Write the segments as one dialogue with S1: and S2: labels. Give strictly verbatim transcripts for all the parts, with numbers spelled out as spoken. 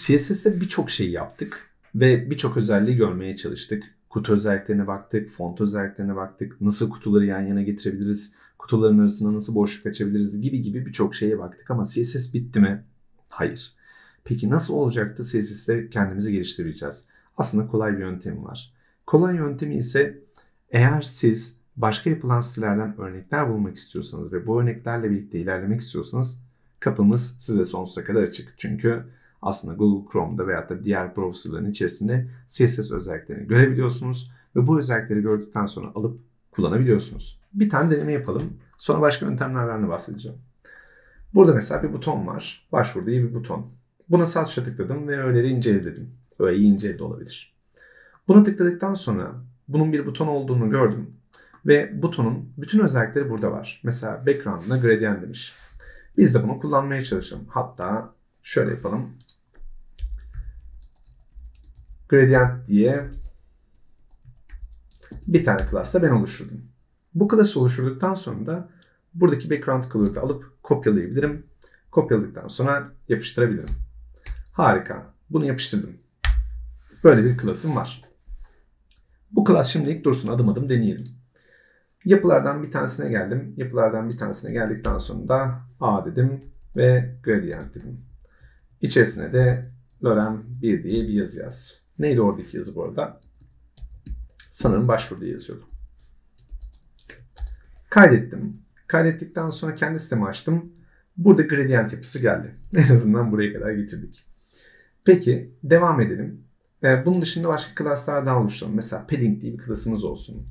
S1: C S S'te birçok şey yaptık ve birçok özelliği görmeye çalıştık. Kutu özelliklerine baktık, font özelliklerine baktık, nasıl kutuları yan yana getirebiliriz, kutuların arasında nasıl boşluk açabiliriz gibi gibi birçok şeye baktık ama C S S bitti mi? Hayır. Peki nasıl olacaktı C S S'te kendimizi geliştireceğiz? Aslında kolay bir yöntemi var. Kolay yöntemi ise eğer siz başka yapılan sitelerden örnekler bulmak istiyorsanız ve bu örneklerle birlikte ilerlemek istiyorsanız kapımız size sonsuza kadar açık. Çünkü aslında Google Chrome'da veyahut da diğer browserların içerisinde C S S özelliklerini görebiliyorsunuz ve bu özellikleri gördükten sonra alıp kullanabiliyorsunuz. Bir tane deneme yapalım. Sonra başka yöntemlerden de bahsedeceğim. Burada mesela bir buton var. Başvur diye bir buton. Buna sağ tuşa tıkladım ve öğeleri incele dedim. Öğeyi incele de olabilir. Buna tıkladıktan sonra bunun bir buton olduğunu gördüm. Ve butonun bütün özellikleri burada var. Mesela background'ına gradient demiş. Biz de bunu kullanmaya çalışalım. Hatta şöyle yapalım. Gradient diye bir tane class da ben oluşturdum. Bu class'ı oluşturduktan sonra da buradaki background color'ı da alıp kopyalayabilirim. Kopyaladıktan sonra yapıştırabilirim. Harika. Bunu yapıştırdım. Böyle bir class'ım var. Bu class şimdilik dursun. Adım adım deneyelim. Yapılardan bir tanesine geldim. Yapılardan bir tanesine geldikten sonra da A dedim ve gradient dedim. İçerisine de lorem bir diye bir yazı yaz. Neydi oradaki yazı bu arada? Sanırım başvur diye yazıyordu. Kaydettim. Kaydettikten sonra kendi sitemi açtım. Burada gradient yapısı geldi. En azından buraya kadar getirdik. Peki devam edelim. Bunun dışında başka class'lar daha oluşturalım. Mesela padding diye bir class'ımız olsun.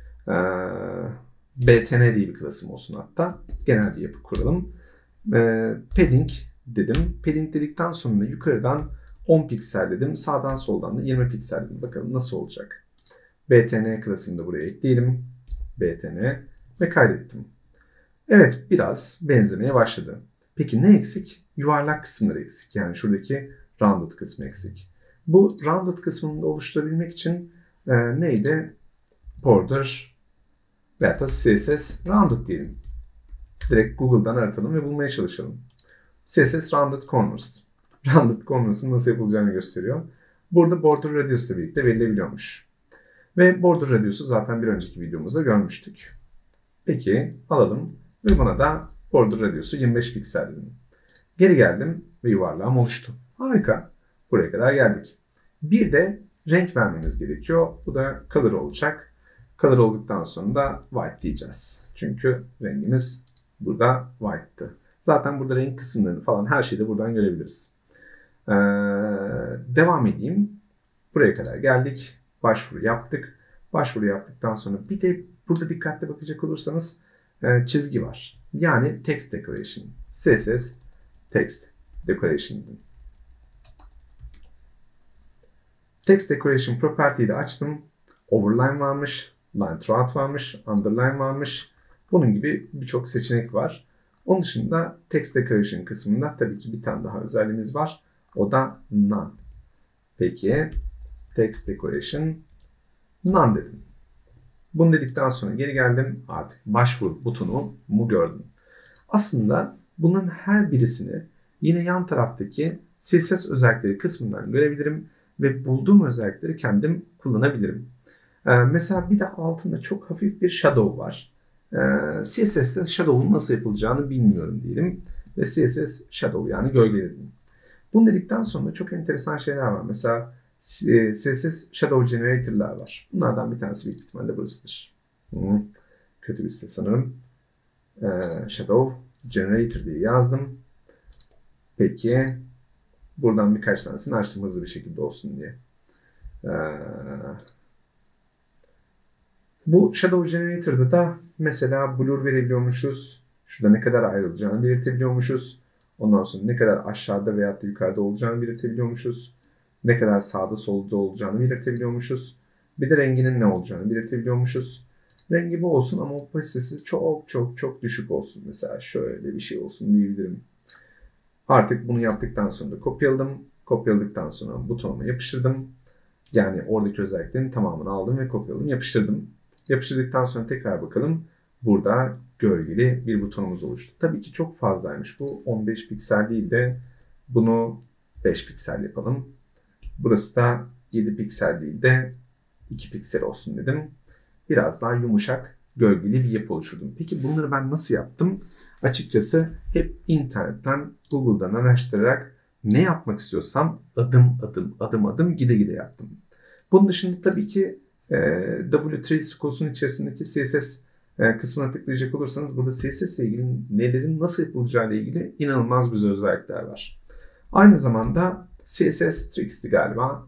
S1: B T N diye bir class'ım olsun hatta. Genel bir yapı kuralım. Padding dedim. Padding dedikten sonra yukarıdan on piksel dedim. Sağdan soldan da yirmi piksel dedim. Bakalım nasıl olacak. B T N class'ını da buraya ekleyelim. B T N ve kaydettim. Evet, biraz benzemeye başladı. Peki ne eksik? Yuvarlak kısımları eksik. Yani şuradaki rounded kısmı eksik. Bu rounded kısmını da oluşturabilmek için e, neydi? Border veya da C S S rounded diyelim. Direkt Google'dan aratalım ve bulmaya çalışalım. C S S rounded corners. Rounded corners'ın nasıl yapılacağını gösteriyor. Burada border radius ile birlikte verilebiliyormuş. Ve border radius'u zaten bir önceki videomuzda görmüştük. Peki alalım ve buna da border radius'u yirmi beş piksel dedim. Geri geldim ve yuvarlağım oluştu. Harika. Buraya kadar geldik. Bir de renk vermemiz gerekiyor. Bu da color olacak. Color olduktan sonra da white diyeceğiz. Çünkü rengimiz burada white'tı. Zaten burada renk kısımlarını falan her şeyi de buradan görebiliriz. Ee, devam edeyim. Buraya kadar geldik. Başvuru yaptık. Başvuru yaptıktan sonra bir de burada dikkatli bakacak olursanız e, çizgi var. Yani text decoration. C S S text decoration. Text decoration property'yi de açtım. Overline varmış, line throughout varmış, underline varmış. Bunun gibi birçok seçenek var. Onun dışında text decoration kısmında tabii ki bir tane daha özelliğimiz var. O da none. Peki text decoration none dedim. Bunu dedikten sonra geri geldim. Artık başvur butonumu gördüm. Aslında bunların her birisini yine yan taraftaki C S S özellikleri kısmından görebilirim ve bulduğum özellikleri kendim kullanabilirim. Ee, mesela bir de altında çok hafif bir shadow var. Ee, C S S'te shadow'un nasıl yapılacağını bilmiyorum diyelim ve C S S shadow yani gölgeledim. Bunu dedikten sonra çok enteresan şeyler var. Mesela C S S Shadow Generator'lar var. Bunlardan bir tanesi büyük ihtimalle burasıdır. Hmm, kötü bir site sanırım. Ee, Shadow Generator diye yazdım. Peki buradan birkaç tanesini açtım hızlı bir şekilde olsun diye. Ee, bu Shadow Generator'da da mesela blur verebiliyormuşuz. Şurada ne kadar ayrılacağını belirtebiliyormuşuz. Ondan sonra ne kadar aşağıda veya da yukarıda olacağını belirtebiliyormuşuz. Ne kadar sağda solda olacağını belirtebiliyormuşuz. Bir de renginin ne olacağını belirtebiliyormuşuz. Rengi bu olsun ama opasitesi çok çok çok düşük olsun. Mesela şöyle bir şey olsun diyebilirim. Artık bunu yaptıktan sonra da kopyaladım. Kopyaladıktan sonra butonuma yapıştırdım. Yani oradaki özelliklerin tamamını aldım ve kopyaladım, yapıştırdım. Yapıştırdıktan sonra tekrar bakalım. Burada gölgeli bir butonumuz oluştu. Tabii ki çok fazlaymış bu. on beş piksel değil de bunu beş piksel yapalım. Burası da yedi piksel değil de iki piksel olsun dedim. Biraz daha yumuşak, gölgeli bir yapı oluşturdum. Peki bunları ben nasıl yaptım? Açıkçası hep internetten, Google'dan araştırarak ne yapmak istiyorsam adım adım adım adım gide gide yaptım. Bunun dışında tabii ki e, W üç Schools içerisindeki C S S e, kısmına tıklayacak olursanız burada C S S ile ilgili nelerin nasıl yapılacağı ile ilgili inanılmaz güzel özellikler var. Aynı zamanda C S S Trix'ti galiba.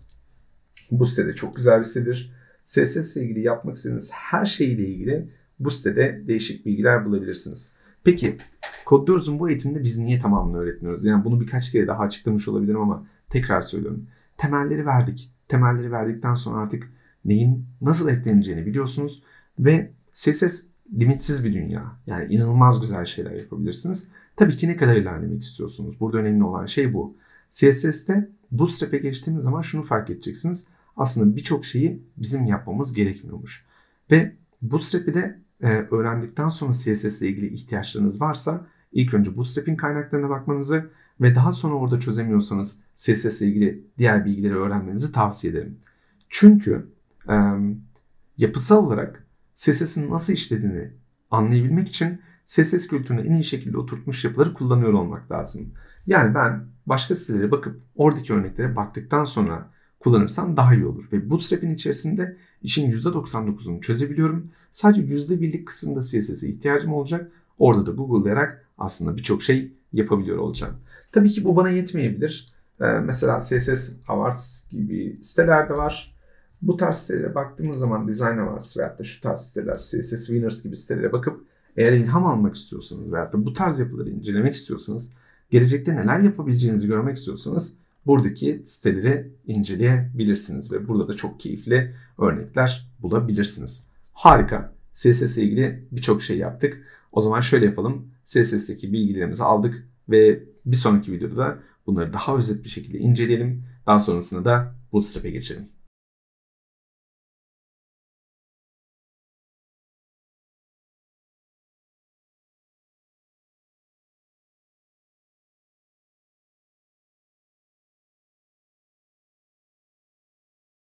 S1: Bu sitede çok güzel bir sitedir. C S S ile ilgili yapmak istediğiniz her şeyle ilgili bu sitede değişik bilgiler bulabilirsiniz. Peki Kodluyoruz'un bu eğitiminde biz niye tamamını öğretmiyoruz? Yani bunu birkaç kere daha açıklamış olabilirim ama tekrar söylüyorum. Temelleri verdik. Temelleri verdikten sonra artık neyin nasıl ekleneceğini biliyorsunuz ve C S S limitsiz bir dünya. Yani inanılmaz güzel şeyler yapabilirsiniz. Tabii ki ne kadar ilerlemek istiyorsunuz? Burada önemli olan şey bu. C S S'te Bootstrap'e geçtiğimiz zaman şunu fark edeceksiniz. Aslında birçok şeyi bizim yapmamız gerekmiyormuş. Ve Bootstrap'i de e, öğrendikten sonra C S S ile ilgili ihtiyaçlarınız varsa ilk önce Bootstrap'in kaynaklarına bakmanızı ve daha sonra orada çözemiyorsanız C S S ile ilgili diğer bilgileri öğrenmenizi tavsiye ederim. Çünkü e, yapısal olarak C S S'in nasıl işlediğini anlayabilmek için C S S kültürüne en iyi şekilde oturtmuş yapıları kullanıyor olmak lazım. Yani ben başka sitelere bakıp oradaki örneklere baktıktan sonra kullanırsam daha iyi olur. Ve Bootstrap'in içerisinde işin yüzde doksan dokuzunu çözebiliyorum. Sadece yüzde birlik kısımda C S S'e ihtiyacım olacak. Orada da Google'layarak aslında birçok şey yapabiliyor olacağım. Tabii ki bu bana yetmeyebilir. Ee, mesela C S S Awards gibi siteler de var. Bu tarz sitelere baktığımız zaman Design Awards veyahut da şu tarz siteler, C S S Winners gibi sitelere bakıp eğer ilham almak istiyorsanız veyahut da bu tarz yapıları incelemek istiyorsanız, gelecekte neler yapabileceğinizi görmek istiyorsanız buradaki siteleri inceleyebilirsiniz ve burada da çok keyifli örnekler bulabilirsiniz. Harika. C S S ile ilgili birçok şey yaptık. O zaman şöyle yapalım. C S S'teki bilgilerimizi aldık ve bir sonraki videoda da bunları daha özet bir şekilde inceleyelim. Daha sonrasında da Bootstrap'e geçelim.